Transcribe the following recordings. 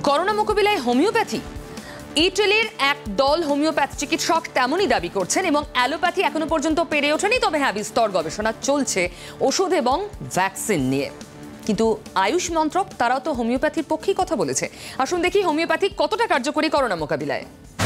Corona মোকাবিলায় homeopathy. ইটালির এক দল হোমিওপ্যাথি চিকিৎসক তেমনই দাবি করছেন এবং অ্যালোপ্যাথি এখনো পর্যন্ত পেরে ওঠেনি। তবে হ্যাঁ, বিস্তর গবেষণা চলছে ওষুধ এবং ভ্যাকসিন নিয়ে। কিন্তু আয়ুষ মন্ত্রক তারাও তো হোমিওপ্যাথির পক্ষেই কথা বলেছে। আসুন দেখি হোমিওপ্যাথি কতটা কার্যকরী করোনা মোকাবিলায়।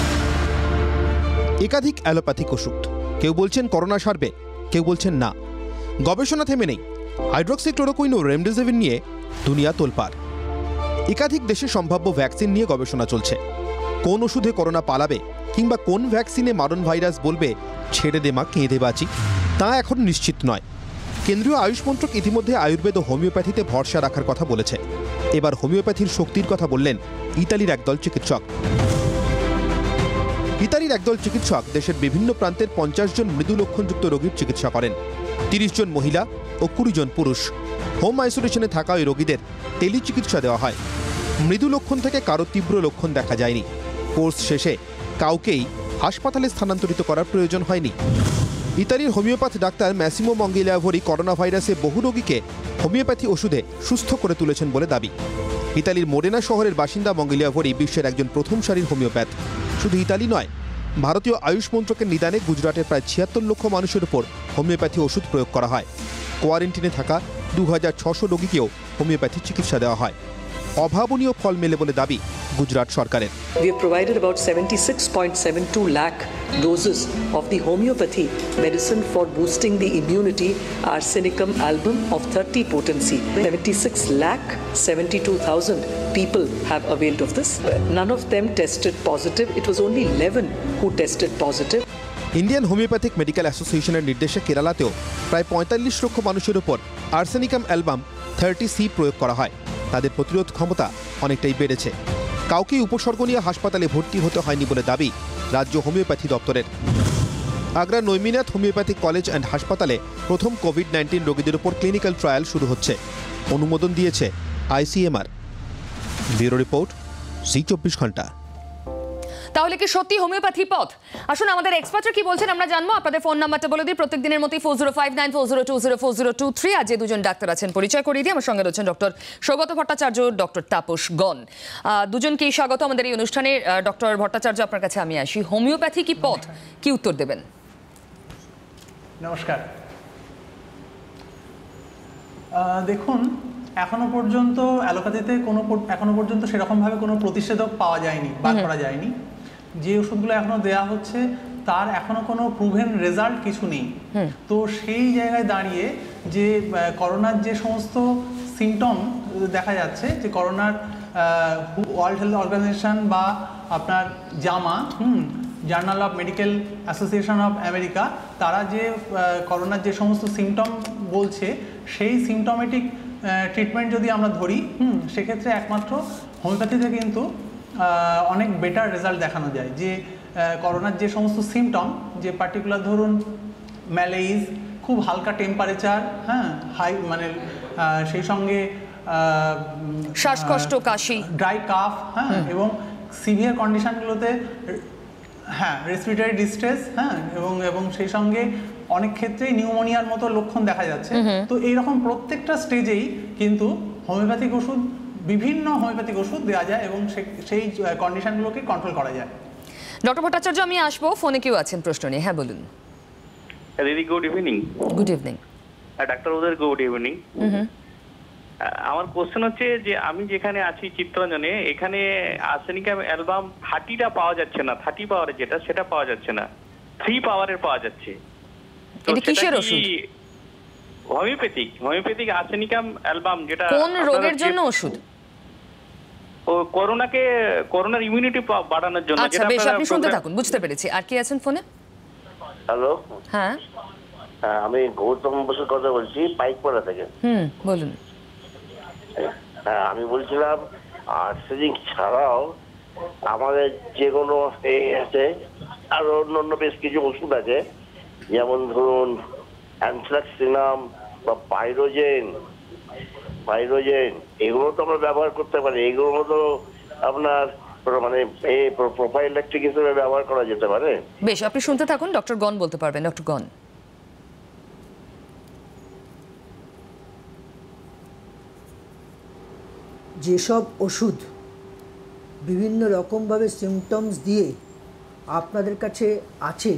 একাধিক অ্যালোপ্যাথিক ওষুধ, কেউ বলছেন করোনা সারবে, কেউ বলছেন না। গবেষণা থেমে নেই। হাইড্রক্সিক্লোরোকুইন ও রেমডেসিভির নিয়ে দুনিয়া তোলপাড়। একাধিক দেশে সম্ভাব্য ভ্যাকসিন নিয়ে গবেষণা চলছে। কোন ওষুধে করোনা পালাবে কিংবা কোন ভ্যাকসিনে মারণ ভাইরাস বলবে ছেড়ে দে মা কেঁদে বাঁচি, তা এখন নিশ্চিত নয়। কেন্দ্রীয় আয়ুষ মন্ত্রক ইতিমধ্যে আয়ুর্বেদ ও হোমিওপ্যাথিতে ভরসা রাখার কথা বলেছে। এবার হোমিওপ্যাথির শক্তির কথা বললেন ইতালির একদল চিকিৎসক। ইতালির একদল চিকিৎসক দেশের বিভিন্ন প্রান্তের 50 জন মৃদু লক্ষণযুক্ত রোগীর চিকিৎসা করেন। 30 জন মহিলা ও 20 জন পুরুষ। হোম আইসোলেশনে থাকা ওই রোগীদের টেলি চিকিৎসা দেওয়া হয়। মৃদু লক্ষণ থেকে কারো তীব্র লক্ষণ দেখা যায়নি। কোর্স শেষে কাউকেই হাসপাতালে স্থানান্তরিত করার প্রয়োজন হয়নি। ইতালির homeopath doctor Massimo Mangialavori corona ভাইরাসে বহু রোগীকে হোমিওপ্যাথি ওষুধে সুস্থ করে তুলেছেন বলে দাবি। ইতালির মোডেনা শহরের বাসিন্দা মঙ্গিলিয়াভোরি বিশ্বের একজন প্রথম সারির হোমিওপ্যাথ। শুধু ইতালি নয়, ভারতীয় আয়ুষ মন্ত্রকের নিদানে গুজরাটের প্রায় 76 লক্ষ মানুষের উপর হোমিওপ্যাথি ওষুধ প্রয়োগ করা হয়। কোয়ারেন্টিনে থাকা 2600 রোগীকেও হোমিওপ্যাথি চিকিৎসা দেওয়া হয়। অভাবনীয় ফল মেলে বলে দাবি গুজরাট সরকারের। We have provided about 76.72 lakh doses of the homeopathy medicine for boosting the immunity arsenicum album of 30 potency. 76,72,000 people have availed of this. None of them tested positive. It was only 11 who tested positive. Indian homeopathic medical অ্যাসোসিয়েশনের নির্দেশে কেরালাতেও প্রায় 45 লক্ষ মানুষের উপর arsenicum album 30C প্রয়োগ করা হয়। তাদের প্রতিরোধ ক্ষমতা অনেকটাই বেড়েছে। কাউকেই উপসর্গ নিয়ে হাসপাতালে ভর্তি হতে হয়নি বলে দাবি রাজ্য হোমিওপ্যাথি দপ্তরের। Agra Naiminath homeopathic college and হাসপাতালে প্রথম কোভিড-19 রোগীদের উপর ক্লিনিক্যাল ট্রায়াল শুরু হচ্ছে। অনুমোদন দিয়েছে ICMR। ব্যুরো রিপোর্ট, জি24 ঘন্টা। তাহলে কি সত্যি হোমিওপ্যাথি পথ? আসুন আমাদের এক্সপার্টরা কি বলছেন আমরা জানবো। আপনাদের ফোন নাম্বারটা বলে দিই, প্রত্যেক দিনের মতোই 405940204023। আর যে দুজন ডাক্তার আছেন পরিচয় করিয়ে দিই। আমার সঙ্গে রয়েছেন ডক্টর সৌগত ভট্টাচার্য, ডক্টর তাপস গণ। দুজনকেই স্বাগত আমাদের এই অনুষ্ঠানে। ডক্টর ভট্টাচার্য, আপনার কাছে আমি আসি। হোমিওপ্যাথি কি পথ, কি উত্তর দেবেন? নমস্কার। দেখুন, এখনো পর্যন্ত অ্যালোপ্যাথিতে এখনো পর্যন্ত সেরকমভাবে কোনো প্রতিষেধক পাওয়া যায়নি, বার করা যায়নি। যে ওষুধগুলো এখনো দেওয়া হচ্ছে তার এখনো কোনো প্রুভেন রেজাল্ট কিছু নেই। তো সেই জায়গায় দাঁড়িয়ে যে করোনার যে সমস্ত সিমটম দেখা যাচ্ছে, যে করোনার ওয়ার্ল্ড হেলথ অর্গানাইজেশন বা আপনার journal of medical association of America, তারা যে করোনার যে সমস্ত সিমটম বলছে, সেই সিমটমেটিক ট্রিটমেন্ট যদি আমরা ধরি, সেক্ষেত্রে একমাত্র হোমিওপ্যাথিতে কিন্তু অনেক বেটার রেজাল্ট দেখানো যায়। যে করোনার যে সমস্ত সিমটম, যে পার্টিকুলার ধরুন ম্যালেইজ, খুব হালকা টেম্পারেচার, হাই মানে সেই সঙ্গে শ্বাসকষ্ট, কাশি, ড্রাই কাফ, এবং সিভিয়ার কন্ডিশনগুলোতে রেসপিরেটরি ডিস্ট্রেস, এবং সেই সঙ্গে অনেক ক্ষেত্রেই নিউমোনিয়ার মতো লক্ষণ দেখা যাচ্ছে। তো এইরকম প্রত্যেকটা স্টেজেই কিন্তু বিভিন্ন হোমিওপ্যাথিক ওষুধ দেওয়া যায় এবং সেই কন্ডিশনগুলোকে কন্ট্রোল করা যায়। ডক্টর ভট্টাচার্য, আমি আসবো। ফোনে কেউ আছেন প্রশ্ন নিয়ে। হ্যাঁ, বলুন। দিদি, good evening. Good evening. Doctor ওদের গুড ইভিনিং। আমার কোশ্চেন হচ্ছে যে আমি যেখানে আছি চিত্তরঞ্জনে, এখানে আর্সেনিকাম অ্যালবাম 30টা পাওয়া যাচ্ছে না। 30 পাওয়ারের যেটা, সেটা পাওয়া যাচ্ছে না। 3 পাওয়ারের পাওয়া যাচ্ছে। এটা কিসের ওষুধ? হোমিওপ্যাথিক আর্সেনিকাম অ্যালবাম, যেটা কোন রোগের জন্য ওষুধ? ও করোনার ইমিউনিটি বাড়ানোর জন্য। আচ্ছা, বেশ, আপনি শুনতে থাকুন। বুঝতে পেরেছি। আর কি আছেন ফোনে? হ্যালো। হ্যাঁ, আমি গৌতম বসুর কথা বলছি, পাইকপাড়া থেকে। বলুন। হ্যাঁ, আমি বলছিলাম আর্সেনিক ছাড়াও আমাদের যে কোনো আছে আরো অন্য বেশ কিছু ওষুধ আছে, যেমন ধরুন অ্যানথ্রাক্সিনাম বা পাইরোজেন, এগুলো তো আমরা ব্যবহার করতে পারি। এগুলো তো আপনার মানে প্রোফাইল্যাকটিক হিসেবে ব্যবহার করা যেতে পারে। বেশ, আপনি শুনতে থাকুন। ডক্টর গণ বলতে পারবেন। ডক্টর গণ। যেসব ওষুধ বিভিন্ন রকমভাবে সিমটমস দিয়ে আপনাদের কাছে আছে,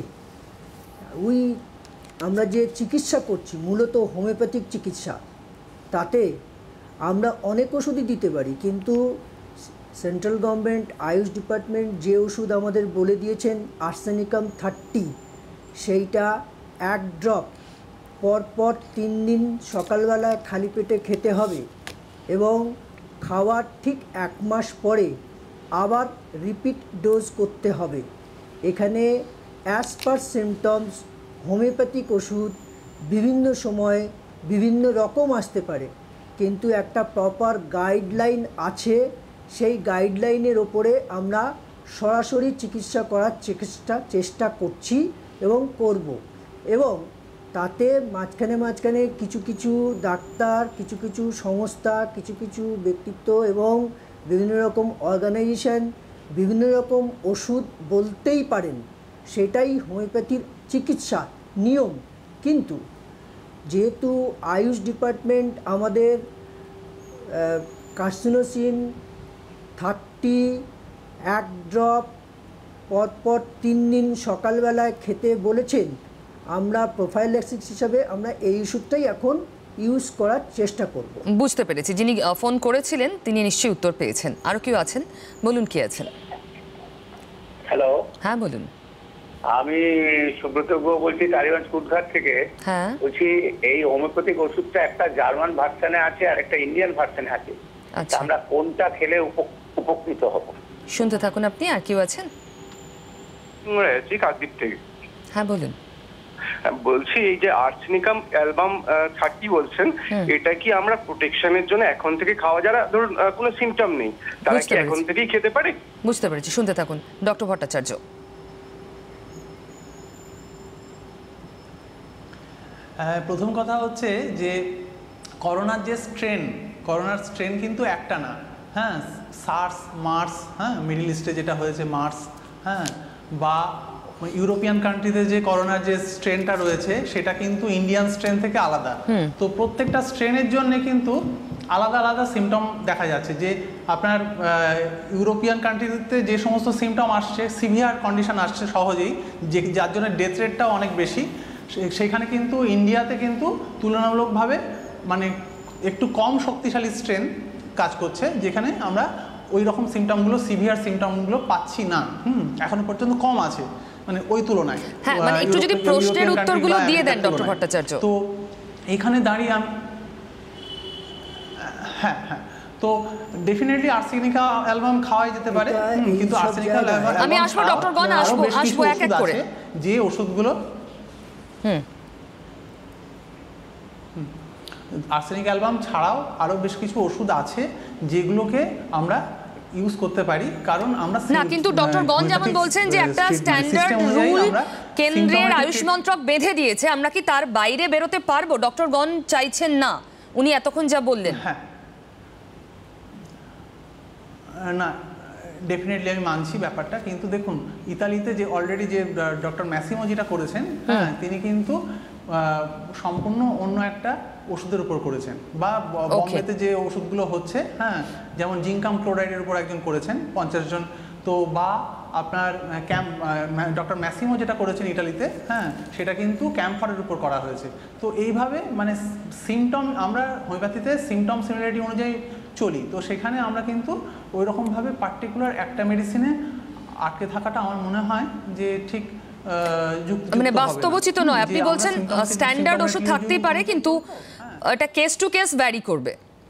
আমরা যে চিকিৎসা করছি মূলত হোমিওপ্যাথিক চিকিৎসা, তাতে আমরা অনেক ওষুধই দিতে পারি, কিন্তু সেন্ট্রাল গভর্নমেন্ট আয়ুষ ডিপার্টমেন্ট যে ওষুধ আমাদের বলে দিয়েছেন আর্সেনিকাম 30, সেইটা 1 ড্রপ পরপর 3 দিন সকালবেলা খালি পেটে খেতে হবে এবং খাওয়ার ঠিক 1 মাস পরে আবার রিপিট ডোজ করতে হবে। এখানে অ্যাজ পার সিমটমস হোমিওপ্যাথিক ওষুধ বিভিন্ন সময়ে বিভিন্ন রকম আসতে পারে, কিন্তু একটা প্রপার গাইডলাইন আছে, সেই গাইডলাইনের ওপরে আমরা সরাসরি চিকিৎসা করার চেষ্টা করছি এবং করব। এবং তাতে মাঝখানে কিছু কিছু ডাক্তার, কিছু কিছু সংস্থা, কিছু কিছু ব্যক্তিত্ব এবং বিভিন্ন রকম অর্গানাইজেশন বিভিন্ন রকম ওষুধ বলতেই পারেন, সেটাই হোমিওপ্যাথির চিকিৎসা নিয়ম। কিন্তু যেহেতু আয়ুষ ডিপার্টমেন্ট আমাদের কার্সিনোসিন 30 1 ড্রপ পরপর 3 দিন সকালবেলায় খেতে বলেছেন, আমরা প্রোফাইল্যাক্সিস হিসাবে আমরা এই ওষুধটাই এখন ইউজ করার চেষ্টা করব। বুঝতে পেরেছি, যিনি ফোন করেছিলেন তিনি নিশ্চয়ই উত্তর পেয়েছেন। আরও কেউ আছেন? বলুন, কি আছেন? হ্যালো, হ্যাঁ বলুন। আমি সুব্রত গুহ বলছি টালিগঞ্জ কুটঘাট থেকে। হ্যাঁ বলছি, এই হোমিওপ্যাথিক ওষুধটা একটা জার্মান ভার্সনে আছে আর একটা ইন্ডিয়ান ভার্সনে আছে, আচ্ছা, আমরা কোনটা খেলে উপকৃত হব? শুনতে থাকুন আপনি। আর কেউ আছেন? কাকদ্বীপ থেকে। হ্যাঁ বলুন। বলছি, এই যে আর্সেনিকাম অ্যালবাম 30 বলছেন, এটা কি আমরা প্রোটেকশনের জন্য এখন থেকে খাওয়া, যারা ধরুন কোনো সিমটম নেই তারা কি এখন থেকেই খেতে পারে? বুঝতে পেরেছি, শুনতে থাকুন। ডক্টর ভট্টাচার্য। প্রথম কথা হচ্ছে যে করোনার যে করোনার স্ট্রেন কিন্তু একটা না। হ্যাঁ, সার্স, মার্স, হ্যাঁ মিডল ইস্টে যেটা হয়েছে মার্স, হ্যাঁ, বা ইউরোপিয়ান কান্ট্রিতে যে করোনার যে স্ট্রেনটা রয়েছে সেটা কিন্তু ইন্ডিয়ান স্ট্রেন থেকে আলাদা। তো প্রত্যেকটা স্ট্রেনের জন্য কিন্তু আলাদা আলাদা সিমটম দেখা যাচ্ছে। যে আপনার ইউরোপিয়ান কান্ট্রিতে যে সমস্ত সিমটম আসছে, সিভিয়ার কন্ডিশন আসছে সহজেই, যার জন্য ডেথ রেটটাও অনেক বেশি, সেখানে কিন্তু ইন্ডিয়াতে কিন্তু তুলনামূলকভাবে মানে একটু কম শক্তিশালী স্ট্রেন কাজ করছে, যেখানে আমরা ওই রকম সিমটমগুলো, সিভিয়ার সিমটমগুলো পাচ্ছি না। এখনো পর্যন্ত কম আছে মানে ওই তুলনায়। হ্যাঁ, মানে একটু যদি প্রশ্নের উত্তরগুলো দিয়ে দেন ডক্টর ভট্টাচার্য। তো এখানে দাঁড়িয়ে আমি হ্যাঁ, তো ডেফিনেটলি আর্সেনিকা অ্যালবাম খাওয়াই যেতে পারে, কিন্তু আর্সেনিকা অ্যালবাম আমি আসবো ডক্টর গণ, আসবো এক এক করে। যে ওষুধগুলো আর্সেনিক অ্যালবাম ছাড়াও আরো বেশ কিছু ওষুধ আছে যেগুলোকে আমরা ইউজ করতে পারি, কারণ আমরা না, কিন্তু ডক্টর গণ যেমন বলছেন যে একটা স্ট্যান্ডার্ড রুল কেন্দ্রের আয়ুষ মন্ত্রক বেঁধে দিয়েছে, আমরা কি তার বাইরে বেরোতে পারবো? ডক্টর গণ চাইছেন না, উনি এতক্ষণ যা বললেন। হ্যাঁ, না ডেফিনেটলি আমি মানছি ব্যাপারটা, কিন্তু দেখুন ইতালিতে যে অলরেডি যে ডক্টর ম্যাসিমো যেটা করেছেন, হ্যাঁ তিনি কিন্তু সম্পূর্ণ অন্য একটা ওষুধের উপর করেছেন, বা বম্বেতে যে ওষুধগুলো হচ্ছে, হ্যাঁ যেমন জিঙ্কাম ক্লোরাইডের উপর একজন করেছেন 50 জন, তো বা আপনার ডক্টর ম্যাসিমো যেটা করেছেন ইটালিতে, হ্যাঁ সেটা কিন্তু ক্যাম্ফারের উপর করা হয়েছে। তো এইভাবে মানে সিমটম, আমরা হোমিওপ্যাথিতে সিমটম সিমিলারিটি অনুযায়ী চলি, তো সেখানে আমরা কিন্তু ওই রকমভাবে পার্টিকুলার একটা মেডিসিনে আটকে থাকাটা আমার মনে হয় যে ঠিক মানে বাস্তবোচিত নয়। আপনি বলছেন স্ট্যান্ডার্ড ওষুধ থাকতেই পারে, কিন্তু এটা কেস টু কেস ভ্যারি করবে।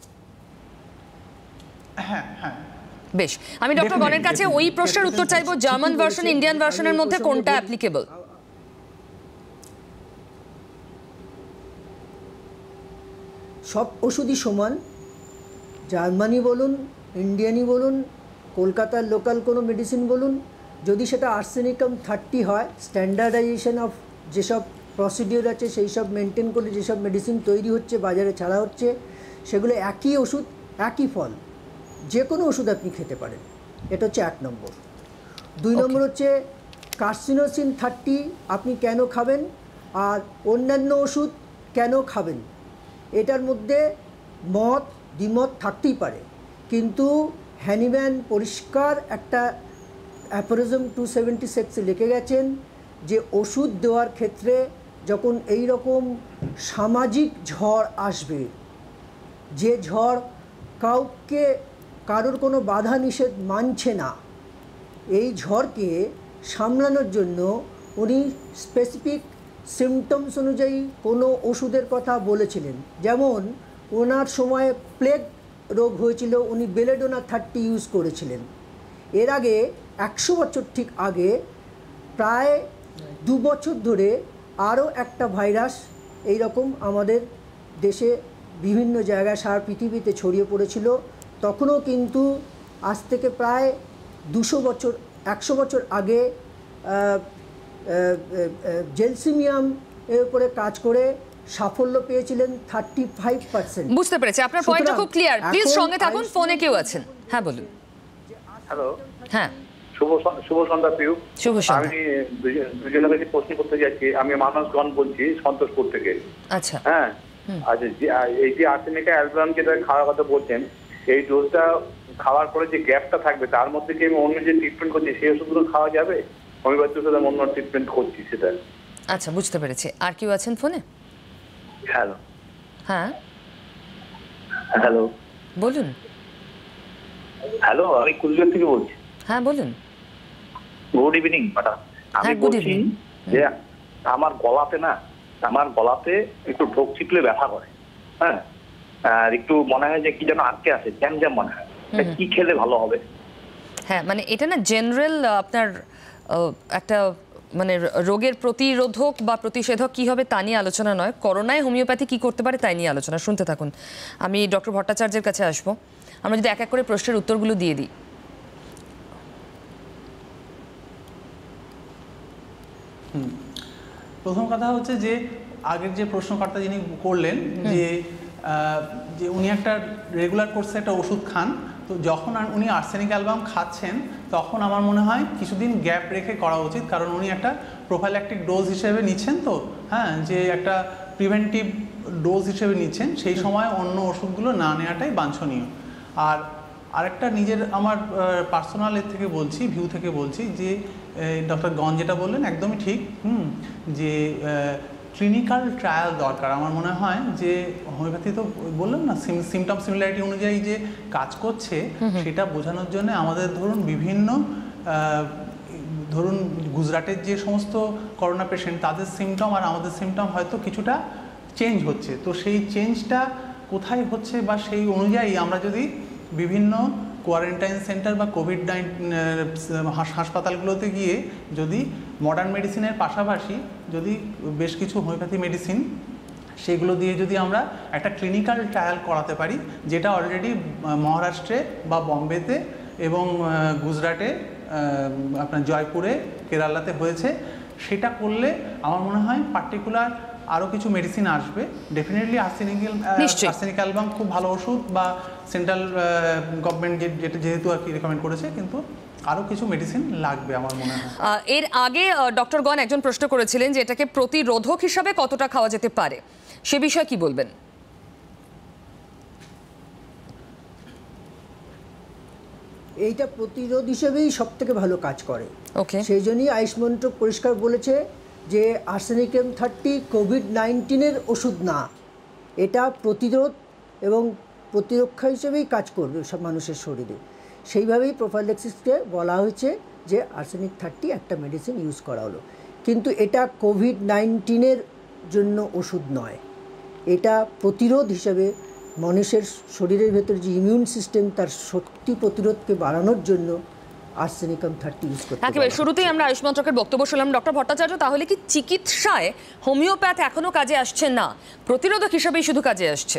হ্যাঁ হ্যাঁ, বেশ, আমি ডক্টর গণের কাছে ওই প্রশ্নের উত্তর চাইবো, জার্মান ভার্সন ইন্ডিয়ান ভার্সনের মধ্যে কোনটা অ্যাপ্লিকেবল? সব ওষুধই সমান, জার্মানি বলুন, ইন্ডিয়ানই বলুন, কলকাতার লোকাল কোনো মেডিসিন বলুন, যদি সেটা আর্সেনিকাম 30 হয়, স্ট্যান্ডার্ডাইজেশন অফ যেসব প্রসিডিওর আছে সেই সব মেনটেন করে যেসব মেডিসিন তৈরি হচ্ছে, বাজারে ছাড়া হচ্ছে, সেগুলো একই ওষুধ, একই ফল, যে কোনো ওষুধ আপনি খেতে পারেন। এটা হচ্ছে 1 নম্বর। 2 নম্বর হচ্ছে কার্সিনোসিন 30 আপনি কেন খাবেন আর অন্যান্য ওষুধ কেন খাবেন, এটার মধ্যে দ্বিমত থাকতেই পারে, কিন্তু হ্যানিম্যান পরিষ্কার একটা অ্যাপোরিজম 276 লিখে গেছেন যে ওষুধ দেওয়ার ক্ষেত্রে যখন এই রকম সামাজিক ঝড় আসবে, যে ঝড় কারোর কোনো বাধা নিষেধ মানছে না, এই ঝড়কে সামলানোর জন্য উনি স্পেসিফিক সিমটমস অনুযায়ী কোনো ওষুধের কথা বলেছিলেন। যেমন ওনার সময়ে প্লেগ রোগ হয়েছিল, উনি বেলেডোনা 30 ইউজ করেছিলেন। এর আগে 100 বছর ঠিক আগে প্রায় 2 বছর ধরে আরও একটা ভাইরাস এই রকম আমাদের দেশে বিভিন্ন জায়গায় সারা পৃথিবীতে ছড়িয়ে পড়েছিল। তখনও কিন্তু আজ থেকে প্রায় 100 বছর আগে জেলসিমিয়াম এর উপরে কাজ করে সাফল্য পেয়েছিলেন 35%। বুঝতে পেরেছি, আপনার পয়েন্টটা খুব ক্লিয়ার। প্লিজ সঙ্গে থাকুন, ফোনে কেউ আছেন। হ্যাঁ বলুন। হ্যালো, হ্যাঁ শুভ সন্ধ্যা পিউ। শুভ সন্ধ্যা। আমি দুজনের কাছে প্রশ্ন করতে যাচ্ছি। আমি মানসগণ বলছি, সন্তোষপুর থেকে। আচ্ছা, হ্যাঁ, আচ্ছা, এই যে আর্সেনিকা অ্যালবাম যেটা খাওয়ার কথা বলছেন, এই ডোজটা খাওয়ার পরে যে গ্যাপটা থাকবে তার মধ্যে কি আমি অন্য যে ট্রিটমেন্ট করছি সেই ওষুধগুলো খাওয়া যাবে? হোমিওপ্যাথি ওষুধ আমি অন্য ট্রিটমেন্ট করছি সেটা। আচ্ছা, বুঝতে পেরেছি। আর কেউ আছেন ফোনে? হ্যালো, হ্যাঁ হ্যালো, বলুন। হ্যালো, আমি কুচবিহার থেকে বলছি। হ্যাঁ বলুন। Good evening madam. আমি হ্যাঁ, good বলছি evening। যে আমার গলাতে একটু ঢোক চিপলে ব্যথা করে। হ্যাঁ, আর একটু মনে হয় যে কি যেন আটকে আছে, জ্যাম জ্যাম মনে হয়। কি খেলে ভালো হবে? হ্যাঁ, মানে এটা না জেনারেল আপনার একটা মানে রোগের প্রতিরোধক বা প্রতিষেধক কি হবে তা নিয়ে আলোচনা নয়, করোনায় হোমিওপ্যাথি কি করতে পারে তাই নিয়ে আলোচনা। শুনতে থাকুন। আমি ডক্টর ভট্টাচার্যের কাছে আসবো। আমরা যদি এক এক করে প্রশ্নের উত্তরগুলো দিয়ে দিই। প্রথম কথা হচ্ছে যে আগের যে প্রশ্নকর্তা যিনি করলেন যে উনি একটা রেগুলার কোর্সে একটা ওষুধ খান, তো যখন উনি আর্সেনিক অ্যালবাম খাচ্ছেন তখন আমার মনে হয় কিছুদিন গ্যাপ রেখে করা উচিত, কারণ উনি একটা প্রোফাইল্যাকটিক ডোজ হিসেবে নিচ্ছেন, তো হ্যাঁ, যে একটা প্রিভেন্টিভ ডোজ হিসেবে নিচ্ছেন, সেই সময় অন্য ওষুধগুলো না নেওয়াটাই বাঞ্ছনীয়। আর আরেকটা নিজের আমার পার্সোনাল এর থেকে বলছি, ভিউ থেকে বলছি যে ডক্টর গঞ্জ যেটা বললেন একদমই ঠিক, যে ক্লিনিক্যাল ট্রায়াল দরকার। আমার মনে হয় যে হোমিওপ্যাথি তো বললাম না সিমটম সিমিলারিটি অনুযায়ী যে কাজ করছে সেটা বোঝানোর জন্য আমাদের বিভিন্ন ধরুন গুজরাটের যে সমস্ত করোনা পেশেন্ট তাদের সিমটম আর আমাদের সিমটম হয়তো কিছুটা চেঞ্জ হচ্ছে, তো সেই চেঞ্জটা কোথায় হচ্ছে বা সেই অনুযায়ী আমরা যদি বিভিন্ন কোয়ারেন্টাইন সেন্টার বা কোভিড-19 হাসপাতালগুলোতে গিয়ে যদি মডার্ন মেডিসিনের পাশাপাশি যদি বেশ কিছু হোমিওপ্যাথি মেডিসিন সেগুলো দিয়ে যদি আমরা একটা ক্লিনিক্যাল ট্রায়াল করাতে পারি, যেটা অলরেডি মহারাষ্ট্রে বা বম্বেতে এবং গুজরাটে, আপনার জয়পুরে, কেরালাতে হয়েছে, সেটা করলে আমার মনে হয় পার্টিকুলার আরও কিছু মেডিসিন আসবে। ডেফিনেটলি আর্সেনিক অ্যালবাম খুব ভালো ওষুধ, বা সেন্ট্রাল গভর্নমেন্ট যেহেতু আর কি রেকমেন্ড করেছে, কিন্তু আরও কিছু মেডিসিন লাগবে আমার মনে হয়। এর আগে ডক্টর গণ একজন প্রশ্ন করেছিলেন যে এটাকে প্রতিরোধক হিসাবে কতটা খাওয়া যেতে পারে, সে বিষয়ে কি বলবেন? এইটা প্রতিরোধ হিসেবেই সবথেকে ভালো কাজ করে। ওকে, সেই জন্যই আয়ুষ মন্ত্রক পরিষ্কার বলেছে যে আর্সেনিকাম 30 কোভিড-19-এর ওষুধ না, এটা প্রতিরোধ এবং প্রতিরক্ষা হিসেবেই কাজ করবে সব মানুষের শরীরে। সেইভাবেই প্রোফাইল্যাক্সিসকে বলা হয়েছে যে আর্সেনিক 30 একটা মেডিসিন ইউজ করা হলো, কিন্তু এটা কোভিড-19-এর জন্য ওষুধ নয়, এটা প্রতিরোধ হিসেবে মানুষের শরীরের ভেতর যে ইমিউন সিস্টেম তার শক্তি প্রতিরোধকে বাড়ানোর জন্য আর্সেনিকাম 30 ইউজ করতে। একেবারে শুরুতেই আমরা আয়ুষ মন্ত্রকের বক্তব্য শুনলাম। ডক্টর ভট্টাচার্য, তাহলে কি চিকিৎসায় হোমিওপ্যাথ এখনো কাজে আসছে না, প্রতিরোধক হিসাবেই শুধু কাজে আসছে?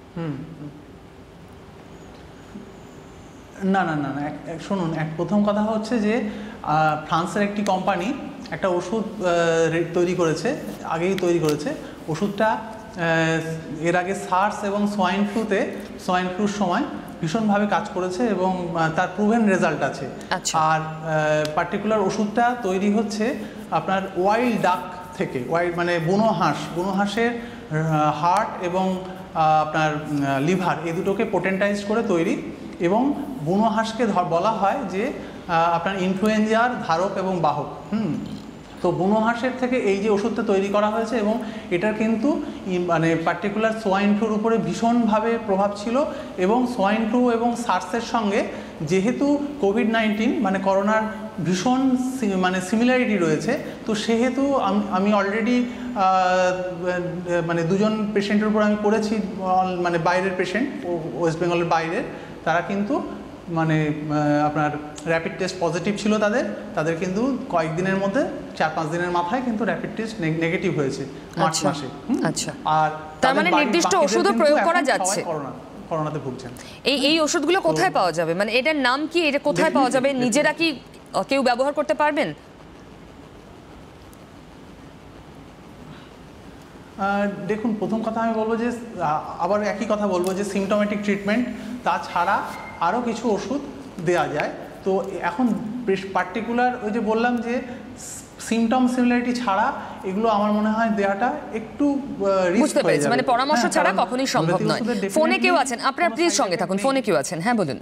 না না না, শুনুন, প্রথম কথা হচ্ছে যে ফ্রান্সের একটি কোম্পানি একটা ওষুধ তৈরি করেছে, আগেই তৈরি করেছে। ওষুধটা এর আগে সার্স এবং সোয়াইন ফ্লুর সময় ভীষণভাবে কাজ করেছে এবং তার প্রুভেন রেজাল্ট আছে। আর পার্টিকুলার ওষুধটা তৈরি হচ্ছে আপনার ওয়াইল্ড ডাক থেকে, মানে বুনো হাঁসের হার্ট এবং আপনার লিভার, এই দুটোকে পোটেন্টাইজ করে তৈরি। এবং বুনো হাঁসকে বলা হয় যে আপনার ইনফ্লুয়েঞ্জার ধারক এবং বাহক। তো বুনো হাঁসের থেকে এই যে ওষুধটা তৈরি করা হয়েছে, এবং এটার কিন্তু মানে পার্টিকুলার সোয়াইন ফ্লুর উপরে ভীষণভাবে প্রভাব ছিল। এবং সোয়াইন ফ্লু এবং সার্সের সঙ্গে যেহেতু কোভিড-19 মানে করোনার ভীষণ মানে সিমিলারিটি রয়েছে, তো সেহেতু আমি অলরেডি মানে দুজন পেশেন্টের উপর আমি করেছি, মানে বাইরের পেশেন্ট, ওয়েস্ট বেঙ্গলের বাইরের, তারা কিন্তু মানে আপনার র্যাপিড টেস্ট পজিটিভ ছিল তাদের কিন্তু কয়েকদিনের মধ্যে 4-5 দিনের মাথায় কিন্তু র্যাপিড টেস্ট নেগেটিভ হয়েছে মার্চ মাসে। আচ্ছা, আর তার মানে নির্দিষ্ট ওষুধও প্রয়োগ করা যাচ্ছে। করোনাতে ভুগছেন। এই ওষুধগুলো কোথায় পাওয়া যাবে, মানে এটার নাম কি, এটা কোথায় পাওয়া যাবে, নিজেরা কি কেউ ব্যবহার করতে পারবেন? দেখুন, প্রথম কথা আমি বলবো যে আবার একই কথা বলবো যে সিমটোমেটিক ট্রিটমেন্ট তাছাড়া আরও কিছু ওষুধ দেওয়া যায়। তো এখন পার্টিকুলার ওই যে বললাম যে সিমটম সিমিলারিটি ছাড়া এগুলো আমার মনে হয় দেওয়াটা একটু বুঝতে পেরেছি, মানে পরামর্শ ছাড়া কখনোই সম্ভব নয়। ফোনে কেউ আছেন আপনার, প্লিজ সঙ্গে থাকুন। ফোনে কেউ আছেন, হ্যাঁ বলুন।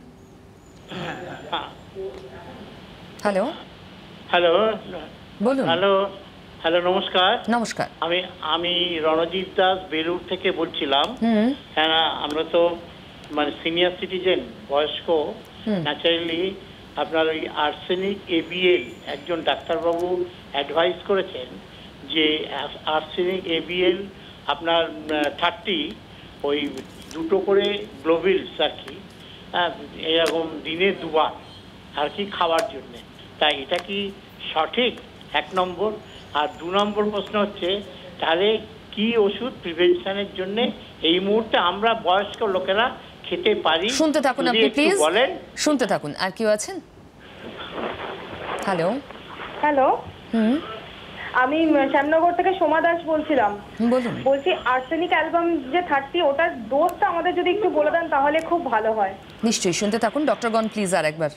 হ্যালো হ্যালো বলুন। হ্যালো হ্যালো নমস্কার। নমস্কার। আমি রণজিৎ দাস বেলুর থেকে বলছিলাম। হ্যাঁ, আমরা তো মানে সিনিয়র সিটিজেন, বয়স্ক, ন্যাচারালি আপনার ওই আর্সেনিক ABL একজন ডাক্তারবাবু অ্যাডভাইস করেছেন যে আর্সেনিক ABL আপনার 30 ওই 2টো করে গ্লোবিলস আর কি, এরকম দিনে 2বার আর কি খাওয়ার জন্যে। তাই এটা কি সঠিক? 1 নম্বর। আর 2 নম্বর প্রশ্ন হচ্ছে, তাহলে কি ওষুধ প্রিভেনশনের জন্য এই মুহূর্তে আমরা বয়স্ক লোকেরা খেতে পারি? শুনতে থাকুন আপনি প্লিজ, শুনতে থাকুন। আর কেউ আছেন? হ্যালো হ্যালো, আমি শ্যামনগর থেকে সোমা দাস বলছিলাম। বলুন। বলছি আর্সেনিক অ্যালবাম যে 30, ওটার ডোজটা আমাদের যদি একটু বলে দেন তাহলে খুব ভালো হয়। নিশ্চয়ই, শুনতে থাকুন। ডক্টর গণ প্লিজ আর একবার।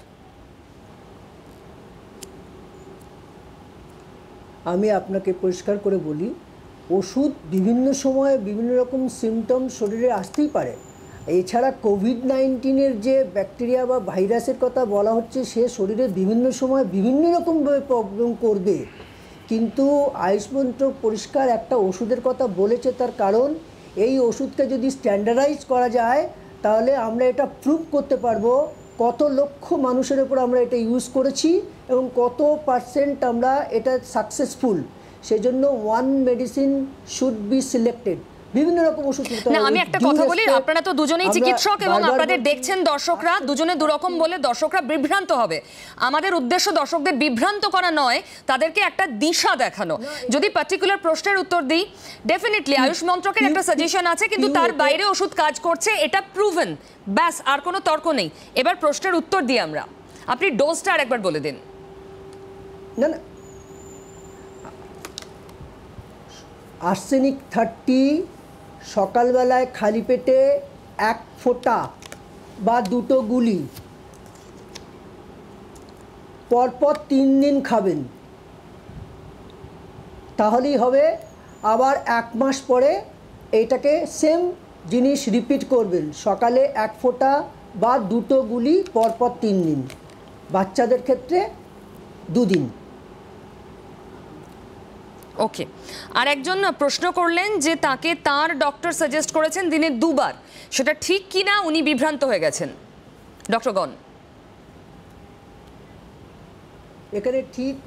আমি আপনাকে পরিষ্কার করে বলি, ওষুধ বিভিন্ন সময়ে বিভিন্ন রকম সিমটম শরীরে আসতেই পারে। এছাড়া কোভিড-19-এর যে ব্যাকটেরিয়া বা ভাইরাসের কথা বলা হচ্ছে, সে শরীরে বিভিন্ন সময় বিভিন্ন রকমভাবে প্রবলেম করবে। কিন্তু আয়ুষ মন্ত্রক পরিষ্কার একটা ওষুধের কথা বলেছে, তার কারণ এই ওষুধকে যদি স্ট্যান্ডার্ডাইজ করা যায় তাহলে আমরা এটা প্রুভ করতে পারবো কত লক্ষ মানুষের উপর আমরা এটা ইউজ করেছি এবং কত % আমরা এটা সাকসেসফুল। সেজন্য one medicine should be selected. বিভিন্ন রকম ওষুধ না, আমি একটা কথা বলি, আপনারা তো দুজনেই চিকিৎসক এবং আপনাদের দেখছেন দর্শকরা, দুজনে দুরকম বলে দর্শকরা বিভ্রান্ত হবে। আমাদের উদ্দেশ্য দর্শকদের বিভ্রান্ত করা নয়, তাদেরকে একটা দিশা দেখানো। যদি পার্টিকুলার প্রশ্নের উত্তর দিই, ডেফিনেটলি আয়ুষ মন্ত্রকের একটা সাজেশন আছে, কিন্তু তার বাইরে ওষুধ কাজ করছে, এটা প্রুভেন, ব্যাস, আর কোনো তর্ক নেই। এবার প্রশ্নের উত্তর দিই আমরা, আপনি ডোজটা আর একবার বলে দিন। না না, আর্সেনিক 30 সকালবেলায় খালি পেটে 1 ফোঁটা বা 2টো গুলি পরপর 3 দিন খাবেন, তাহলেই হবে। আবার 1 মাস পরে এইটাকে সেম জিনিস রিপিট করবেন, সকালে 1 ফোঁটা বা 2টো গুলি পরপর 3 দিন। বাচ্চাদের ক্ষেত্রে 2 দিন। ওকে। আর একজন প্রশ্ন করলেন যে তাকে তার ডক্টর সাজেস্ট করেছেন দিনে 2বার, সেটা ঠিক কি না উনি বিভ্রান্ত হয়ে গেছেন। ডক্টর গণ, এখানে ঠিক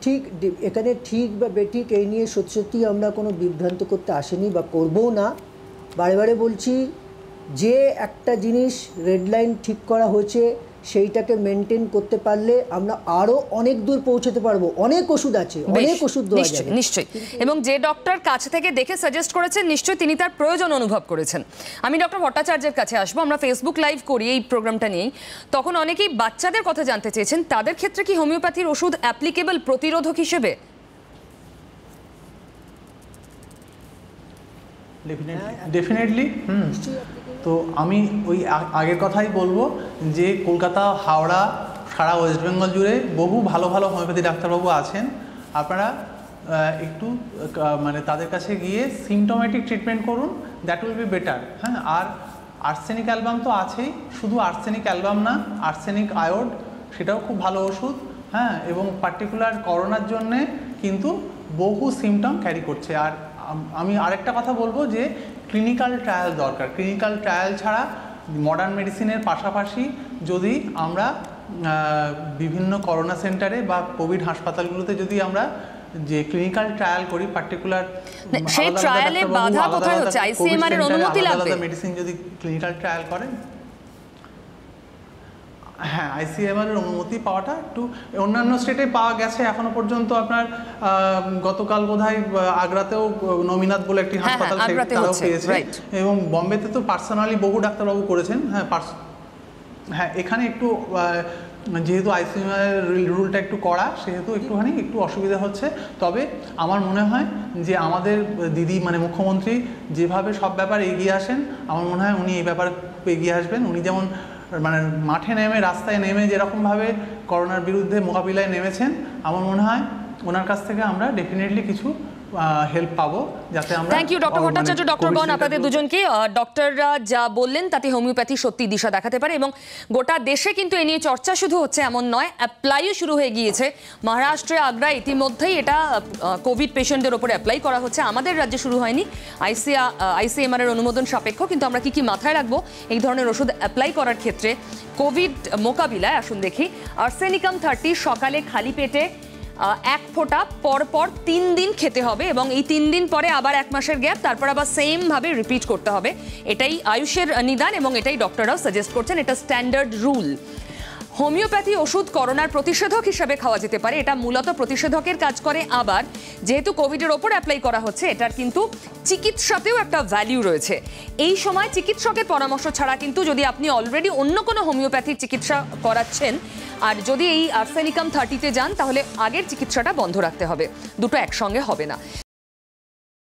বা বেঠিক এই নিয়ে সত্যি আমরা কোনো বিভ্রান্ত করতে আসেনি বা করবও না। বারে বারে বলছি, যে একটা জিনিস রেড লাইন ঠিক করা হয়েছে সেইটাকে মেনটেন করতে পারলে আমরা আরো অনেক দূর পৌঁছতে পারবো। অনেক ওষুধ আছে, অনেক ওষুধ দেওয়া যাবে নিশ্চয়ই। এবং যে ডক্টর কাছে থেকে দেখে সাজেস্ট করেছেন, নিশ্চয়ই তিনি তার প্রয়োজন অনুভব করেছেন। আমি ডক্টর ভট্টাচার্যের কাছে আসবো। আমরা ফেসবুক লাইভ করি এই প্রোগ্রামটা নিয়েই, তখন অনেকেই বাচ্চাদের কথা জানতে চেয়েছেন, তাদের ক্ষেত্রে কি হোমিওপ্যাথির ওষুধ অ্যাপ্লিকেবল প্রতিরোধক হিসেবে? ডেফিনেটলি। তো আমি ওই আগের কথাই বলবো যে কলকাতা, হাওড়া, সারা ওয়েস্ট বেঙ্গল জুড়ে বহু ভালো ভালো হোমিওপ্যাথি ডাক্তারবাবু আছেন। আপনারা একটু মানে তাদের কাছে গিয়ে সিমটোমেটিক ট্রিটমেন্ট করুন, দ্যাট উইল বি বেটার। হ্যাঁ, আর আর্সেনিক অ্যালবাম তো আছেই, শুধু আর্সেনিক অ্যালবাম না, আর্সেনিক আয়োড সেটাও খুব ভালো ওষুধ। হ্যাঁ, এবং পার্টিকুলার করোনার জন্যে কিন্তু বহু সিমটম ক্যারি করছে। আর আমি আরেকটা কথা বলবো যে ক্লিনিক্যাল ট্রায়াল দরকার। ক্লিনিক্যাল ট্রায়াল ছাড়া মডার্ন মেডিসিনের পাশাপাশি যদি আমরা বিভিন্ন করোনা সেন্টারে বা কোভিড হাসপাতালগুলোতে যদি আমরা যে ক্লিনিক্যাল ট্রায়াল করি পার্টিকুলার সেই ট্রায়ালে বাধা কোথায় হচ্ছে? আইসিএমআর এর অনুমতি লাগবে। মেডিসিন যদি ক্লিনিক্যাল ট্রায়াল করেন, হ্যাঁ, আইসিএমআর এর অনুমতি পাওয়াটা একটু অন্যান্য স্টেটে পাওয়া গেছে এখনো পর্যন্ত। আপনার গতকাল বোধহয় আগ্রাতেও নমিনাথ বলে একটি হাসপাতাল তারাও পেয়েছে, এবং বম্বেতে তো পার্সোনালি বহু ডাক্তারবাবু করেছেন। হ্যাঁ, এখানে একটু যেহেতু আইসিএমআর রুলটা একটু কড়া, সেহেতু একটু অসুবিধা হচ্ছে। তবে আমার মনে হয় যে আমাদের দিদি মানে মুখ্যমন্ত্রী যেভাবে সব ব্যাপারে এগিয়ে আসেন, আমার মনে হয় উনি এই ব্যাপারে এগিয়ে আসবেন। উনি যেমন মানে মাঠে নেমে রাস্তায় নেমে যেরকমভাবে করোনার বিরুদ্ধে মোকাবিলায় নেমেছেন, আমার মনে হয় ওনার কাছ থেকে আমরা ডেফিনেটলি কিছু হেল্প পাবো, যাতে আমরা। Thank you doctor Bhattacharya, doctor Gan, আপনাদের দুজনকে। ডক্টররা যা বললেন তাতে হোমিওপ্যাথি সত্যি দিশা দেখাতে পারে, এবং গোটা দেশে কিন্তু এ নিয়ে চর্চা শুধু হচ্ছে এমন নয়, অ্যাপ্লাইও শুরু হয়ে গিয়েছে। মহারাষ্ট্রে আগ্রা ইতিমধ্যেই এটা কোভিড পেশেন্টদের ওপরে অ্যাপ্লাই করা হচ্ছে। আমাদের রাজ্যে শুরু হয়নি, আইসিএমআর এর অনুমোদন সাপেক্ষ। কিন্তু আমরা কি মাথায় রাখবো এই ধরনের ওষুধ অ্যাপ্লাই করার ক্ষেত্রে কোভিড মোকাবিলায়? আসুন দেখি। আর্সেনিকাম 30 সকালে খালি পেটে 1 ফোঁটা পর 3 দিন খেতে হবে, এবং এই 3 দিন পরে আবার 1 মাসের গ্যাপ, তারপর আবার সেম ভাবে রিপিট করতে হবে। এটাই আয়ুষের নিদান, এবং এটাই ডক্টররাও সাজেস্ট করছেন। এটা স্ট্যান্ডার্ড রুল। হোমিওপ্যাথি ওষুধ করোনার প্রতিষেধক হিসেবে খাওয়া যেতে পারে। এটা মূলত প্রতিষেধকের কাজ করে। আবার যেহেতু কোভিডের ওপর অ্যাপ্লাই করা হচ্ছে, এটার কিন্তু চিকিৎসাতেও একটা ভ্যালিউ রয়েছে। এই সময় চিকিৎসকের পরামর্শ ছাড়া কিন্তু, যদি আপনি অলরেডি অন্য কোনো হোমিওপ্যাথির চিকিৎসা করাচ্ছেন আর যদি এই আর্সেনিকাম 30-তে যান, তাহলে আগের চিকিৎসাটা বন্ধ রাখতে হবে। দুটো একসঙ্গে হবে না।